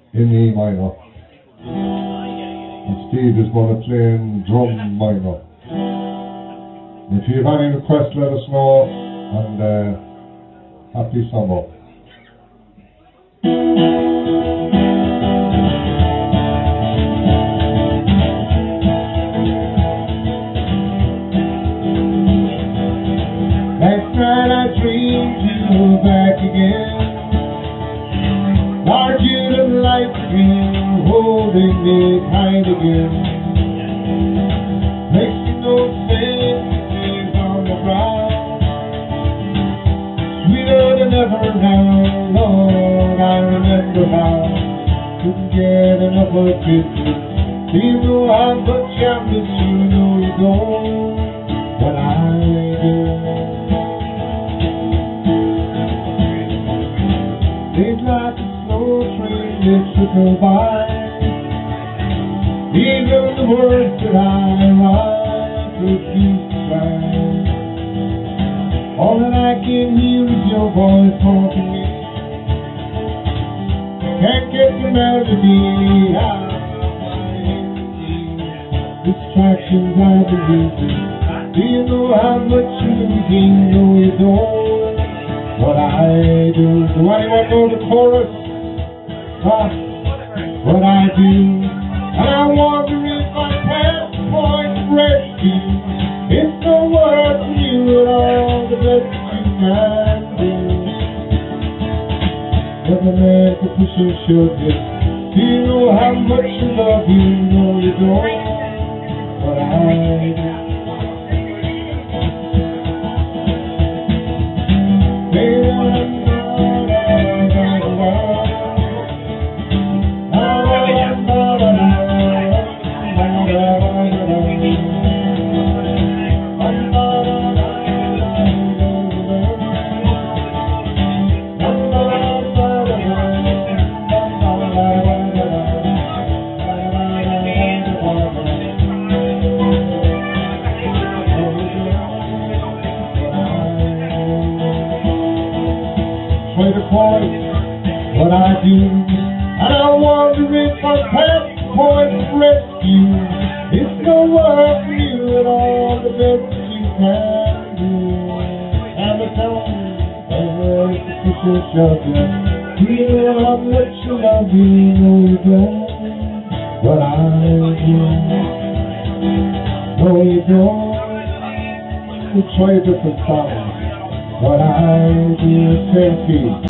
in E minor. And Steve is going to play in drum minor. If you have any requests, let us know, and happy summer. Last night I dreamed you were back again, larger than life again, holding me tight again. Makes me no sense on the ground, sweeter than ever now, Lord, I remember how. Couldn't get enough of kisses. Do you know how much I miss you? No, you don't, but I do. Days like a slow train that trickle by, even the words that I write refuse to cry. All that I can hear is your voice haunting me. Can't get the melody out of my head. Distractions I've been using. Do you know how much you're losing? No, you don't, but I do. Do anyone know the chorus? What I do. And I wonder if my past point rescue is the word for you at all, the best you can do. Never meant to push and shove you. Do you know how much I love you? No, you don't, but I do. Play the chorus, what I do, and I wonder if my past point rescue is no work for you at all, the best that you can do. And the tone, and the push and shove you. Do you know how much I love you? No, you don't, but I do. No, you don't. We'll try a different song. What I do is therapy.